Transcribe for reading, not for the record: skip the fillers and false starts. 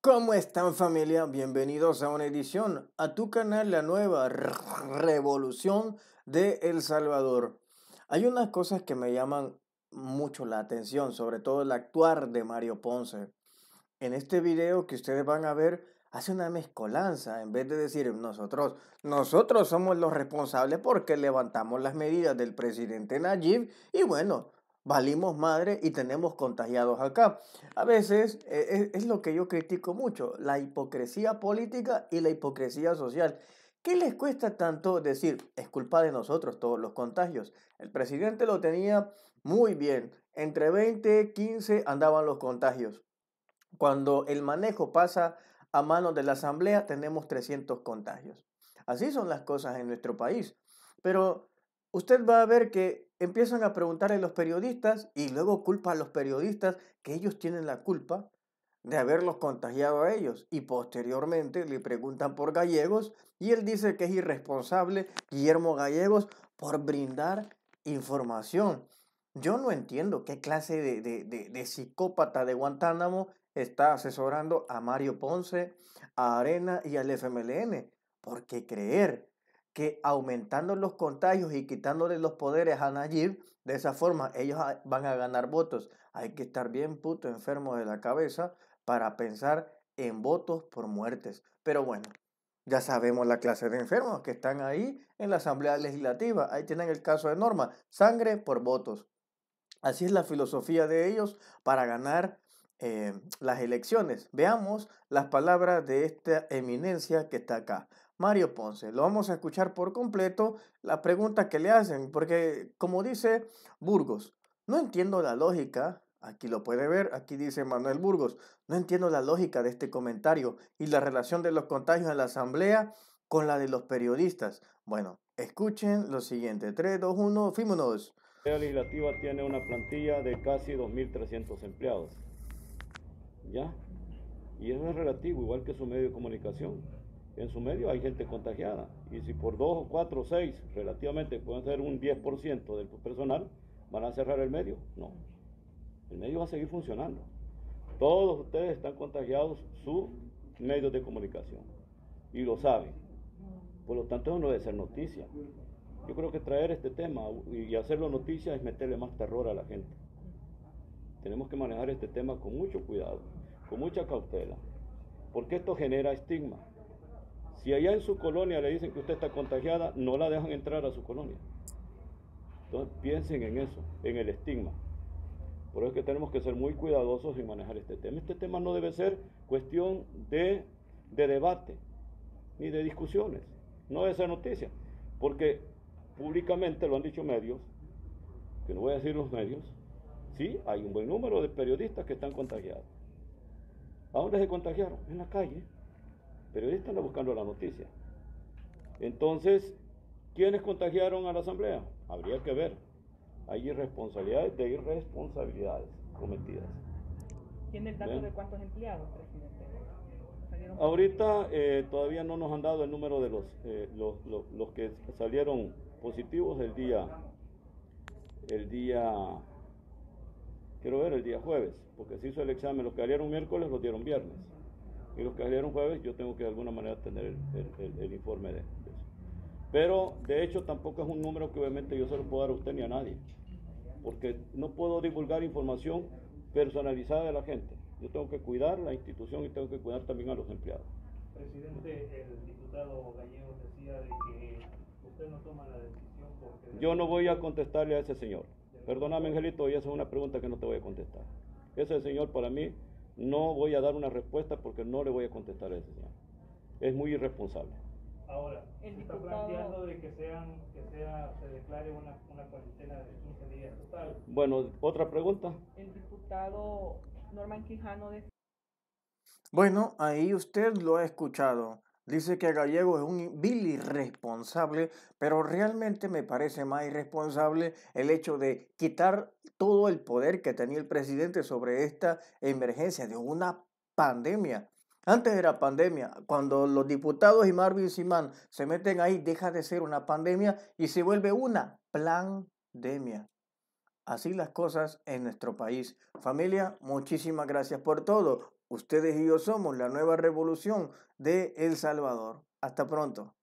¿Cómo están, familia? Bienvenidos a una edición a tu canal, la nueva revolución de El Salvador. Hay unas cosas que me llaman mucho la atención, sobre todo el actuar de Mario Ponce. En este video que ustedes van a ver, hace una mezcolanza. En vez de decir nosotros somos los responsables porque levantamos las medidas del presidente Nayib y bueno, valimos madre y tenemos contagiados acá. A veces es lo que yo critico mucho, la hipocresía política y la hipocresía social. ¿Qué les cuesta tanto decir, es culpa de nosotros todos los contagios? El presidente lo tenía muy bien, entre 20, 15 andaban los contagios. Cuando el manejo pasa a manos de la Asamblea, tenemos 300 contagios. Así son las cosas en nuestro país. Pero usted va a ver que empiezan a preguntarle a los periodistas y luego culpa a los periodistas que ellos tienen la culpa de haberlos contagiado a ellos. Y posteriormente le preguntan por Gallegos y él dice que es irresponsable Guillermo Gallegos por brindar información. Yo no entiendo qué clase de psicópata de Guantánamo está asesorando a Mario Ponce, a Arena y al FMLN. Porque creer que aumentando los contagios y quitándole los poderes a Nayib, de esa forma ellos van a ganar votos. Hay que estar bien puto enfermo de la cabeza para pensar en votos por muertes. Pero bueno, ya sabemos la clase de enfermos que están ahí en la Asamblea Legislativa. Ahí tienen el caso de Norma, sangre por votos. Así es la filosofía de ellos para ganar las elecciones. Veamos las palabras de esta eminencia que está acá. Mario Ponce, lo vamos a escuchar por completo, la pregunta que le hacen, porque como dice Burgos, no entiendo la lógica, aquí lo puede ver, aquí dice Manuel Burgos, no entiendo la lógica de este comentario y la relación de los contagios en la asamblea con la de los periodistas. Bueno, escuchen lo siguiente, 3, 2, 1, fímonos. La Legislativa tiene una plantilla de casi 2.300 empleados, ¿ya? Y eso es relativo, igual que su medio de comunicación. En su medio hay gente contagiada, y si por 2 o 4 o 6 relativamente pueden ser un 10% del personal, ¿van a cerrar el medio? No, el medio va a seguir funcionando. Todos ustedes están contagiados sus medios de comunicación, y lo saben. Por lo tanto, eso no debe ser noticia. Yo creo que traer este tema y hacerlo noticia es meterle más terror a la gente. Tenemos que manejar este tema con mucho cuidado, con mucha cautela, porque esto genera estigma. Si allá en su colonia le dicen que usted está contagiada, no la dejan entrar a su colonia. Entonces piensen en eso, en el estigma. Por eso es que tenemos que ser muy cuidadosos en manejar este tema. Este tema no debe ser cuestión de debate ni de discusiones. No debe ser noticia, porque públicamente lo han dicho medios, que no voy a decir los medios, sí, hay un buen número de periodistas que están contagiados. ¿A dónde se contagiaron? En la calle. Periodistas andan buscando la noticia. Entonces, ¿quiénes contagiaron a la asamblea? Habría que ver. Hay irresponsabilidades de irresponsabilidades cometidas. ¿Tiene el dato de cuántos empleados, presidente? Ahorita todavía no nos han dado el número de los que salieron positivos el día, quiero ver, el día jueves, porque se hizo el examen. Los que salieron miércoles los dieron viernes, y los que salieron jueves yo tengo que de alguna manera tener el informe de eso. Pero de hecho tampoco es un número que obviamente yo se lo puedo dar a usted ni a nadie, porque no puedo divulgar información personalizada de la gente. Yo tengo que cuidar la institución y tengo que cuidar también a los empleados. Presidente, el diputado Gallegos decía de que usted no toma la decisión porque... Yo no voy a contestarle a ese señor. Perdóname, Angelito, y esa es una pregunta que no te voy a contestar. Ese señor, para mí, no voy a dar una respuesta porque no le voy a contestar a ese señor. Es muy irresponsable. Ahora, se está planteando de que se declare una cuarentena de 15 días total. Bueno, ¿otra pregunta? El diputado Norman Quijano de... Bueno, ahí usted lo ha escuchado. Dice que Gallego es un vil irresponsable, pero realmente me parece más irresponsable el hecho de quitar todo el poder que tenía el presidente sobre esta emergencia de una pandemia. Antes era pandemia. Cuando los diputados y Marvin Simán se meten ahí, deja de ser una pandemia y se vuelve una pandemia. Así las cosas en nuestro país. Familia, muchísimas gracias por todo. Ustedes y yo somos la nueva revolución de El Salvador. Hasta pronto.